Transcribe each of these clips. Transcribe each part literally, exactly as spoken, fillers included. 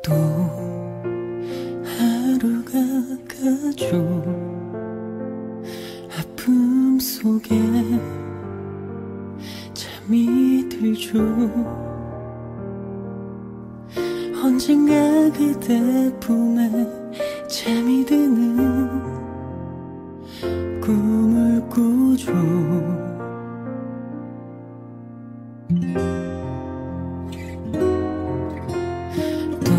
또 하루가 가죠. 아픔 속에 잠이 들죠. 언젠가 그대 품에 잠이 드는 꿈을 꾸죠. 또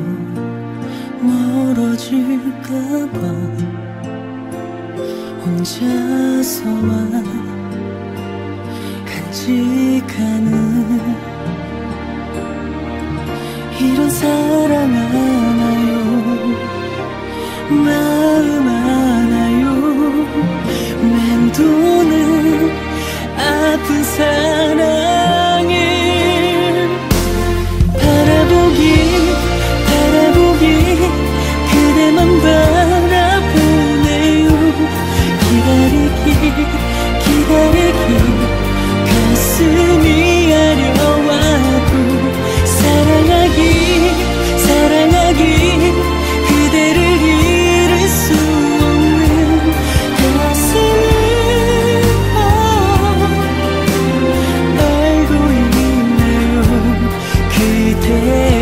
멀어질까봐 혼자서만 간직하는 이런 사랑 하나요, 마음 하나요. 맴도는 아픈 사랑을 바라보기 바라보기 그대만 바라보네요. 기다리기 기다리기 가슴이 아려와도 사랑하기 사랑하기 그대를 잃을 수 없는 가슴을 알고 있네요. 그대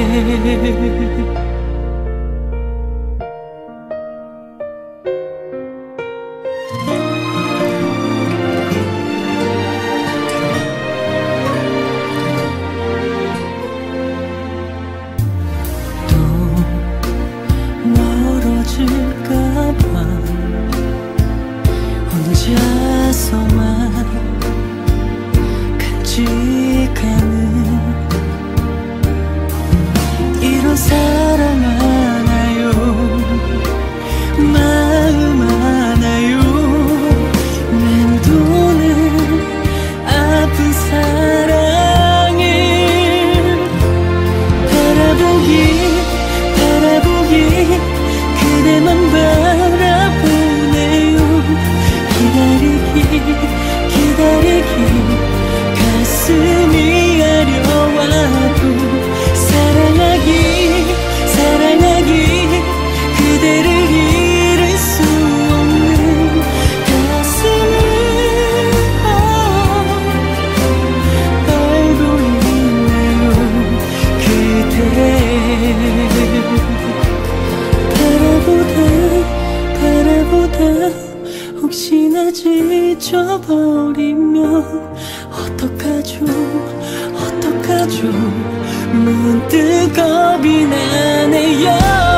멀어질까봐 혼자서만 간직하는 이런 사랑 하나요, 마음 하나요. 맴도는 아픈 사랑을 바라보기 바라보기 그대만 바라보네요. 기다리기 기다리기 가슴이 아려와도 사랑하기 사랑하기 그대를 잃을 수 없는 가슴을 알고 있네요. 그대 바라보다 바라보다 혹시나 지쳐버리면 어떡하죠 어떡하죠. 문득 겁이 나네요.